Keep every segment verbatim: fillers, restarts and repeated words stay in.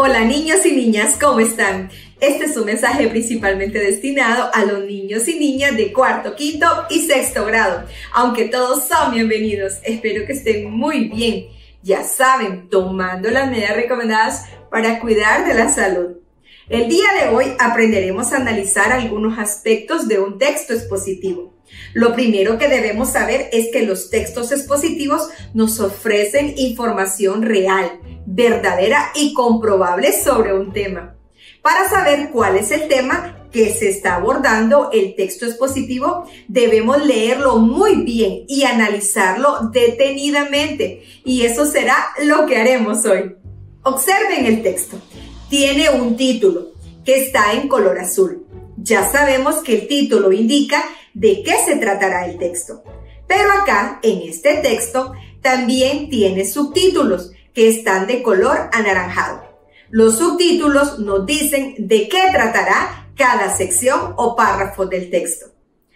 Hola niños y niñas, ¿cómo están? Este es un mensaje principalmente destinado a los niños y niñas de cuarto, quinto y sexto grado. Aunque todos son bienvenidos, espero que estén muy bien. Ya saben, tomando las medidas recomendadas para cuidar de la salud. El día de hoy aprenderemos a analizar algunos aspectos de un texto expositivo. Lo primero que debemos saber es que los textos expositivos nos ofrecen información real, verdadera y comprobable sobre un tema. Para saber cuál es el tema que se está abordando el texto expositivo, debemos leerlo muy bien y analizarlo detenidamente. Y eso será lo que haremos hoy. Observen el texto. Tiene un título que está en color azul. Ya sabemos que el título indica de qué se tratará el texto. Pero acá, en este texto, también tiene subtítulos que están de color anaranjado. Los subtítulos nos dicen de qué tratará cada sección o párrafo del texto.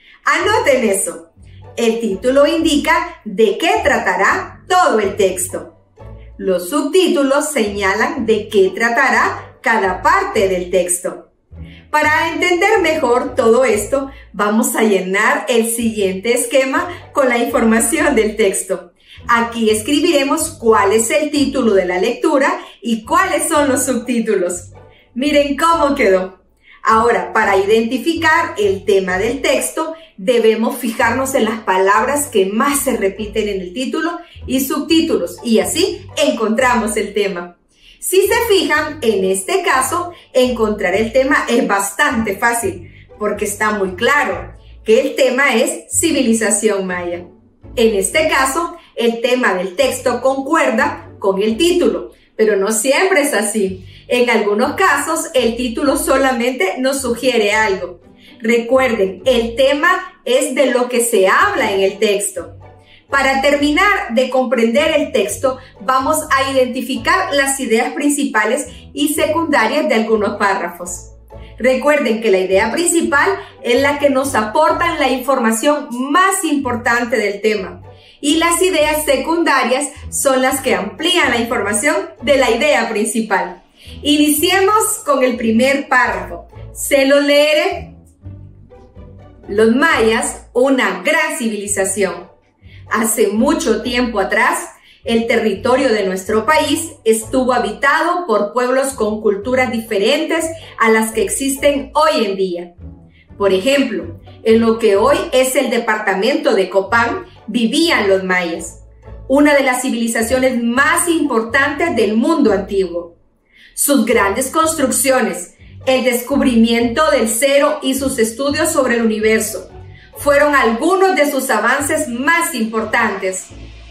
Anoten eso. El título indica de qué tratará todo el texto. Los subtítulos señalan de qué tratará cada parte del texto. Para entender mejor todo esto, vamos a llenar el siguiente esquema con la información del texto. Aquí escribiremos cuál es el título de la lectura y cuáles son los subtítulos. Miren cómo quedó. Ahora, para identificar el tema del texto, debemos fijarnos en las palabras que más se repiten en el título y subtítulos, y así encontramos el tema. Si se fijan, en este caso, encontrar el tema es bastante fácil, porque está muy claro que el tema es civilización maya. En este caso, el tema del texto concuerda con el título, pero no siempre es así. En algunos casos, el título solamente nos sugiere algo. Recuerden, el tema es de lo que se habla en el texto. Para terminar de comprender el texto, vamos a identificar las ideas principales y secundarias de algunos párrafos. Recuerden que la idea principal es la que nos aporta la información más importante del tema, y las ideas secundarias son las que amplían la información de la idea principal. Iniciemos con el primer párrafo. Se lo leeré. Los mayas, una gran civilización. Hace mucho tiempo atrás, el territorio de nuestro país estuvo habitado por pueblos con culturas diferentes a las que existen hoy en día. Por ejemplo, en lo que hoy es el departamento de Copán, vivían los mayas, una de las civilizaciones más importantes del mundo antiguo. Sus grandes construcciones, el descubrimiento del cero y sus estudios sobre el universo fueron algunos de sus avances más importantes.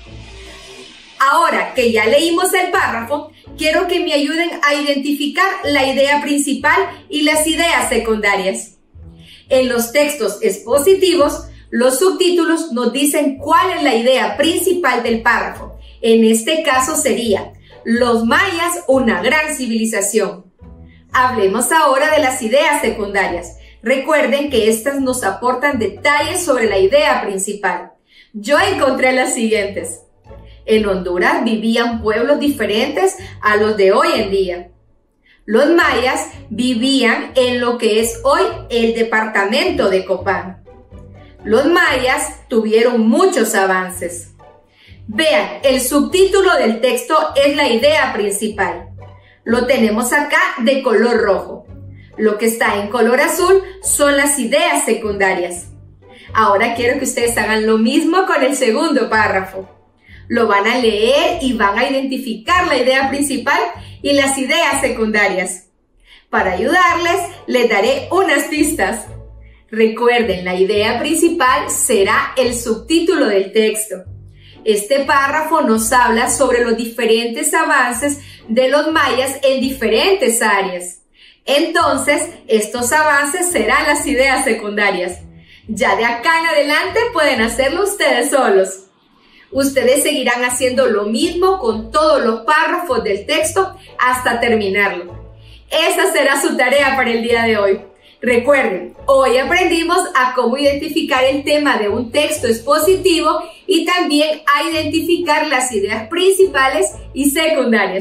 Ahora que ya leímos el párrafo, quiero que me ayuden a identificar la idea principal y las ideas secundarias. En los textos expositivos, los subtítulos nos dicen cuál es la idea principal del párrafo. En este caso sería, los mayas, una gran civilización. Hablemos ahora de las ideas secundarias. Recuerden que estas nos aportan detalles sobre la idea principal. Yo encontré las siguientes. En Honduras vivían pueblos diferentes a los de hoy en día. Los mayas vivían en lo que es hoy el departamento de Copán. Los mayas tuvieron muchos avances. Vean, el subtítulo del texto es la idea principal. Lo tenemos acá de color rojo. Lo que está en color azul son las ideas secundarias. Ahora quiero que ustedes hagan lo mismo con el segundo párrafo. Lo van a leer y van a identificar la idea principal y las ideas secundarias. Para ayudarles, les daré unas pistas. Recuerden, la idea principal será el subtítulo del texto. Este párrafo nos habla sobre los diferentes avances de los mayas en diferentes áreas. Entonces, estos avances serán las ideas secundarias. Ya de acá en adelante pueden hacerlo ustedes solos. Ustedes seguirán haciendo lo mismo con todos los párrafos del texto hasta terminarlo. Esa será su tarea para el día de hoy. Recuerden, hoy aprendimos a cómo identificar el tema de un texto expositivo y también a identificar las ideas principales y secundarias.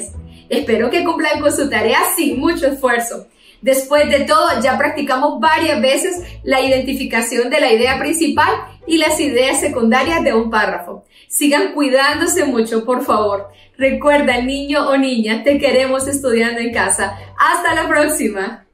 Espero que cumplan con su tarea sin mucho esfuerzo. Después de todo, ya practicamos varias veces la identificación de la idea principal y las ideas secundarias de un párrafo. Sigan cuidándose mucho, por favor. Recuerda, niño o niña, te queremos estudiando en casa. ¡Hasta la próxima!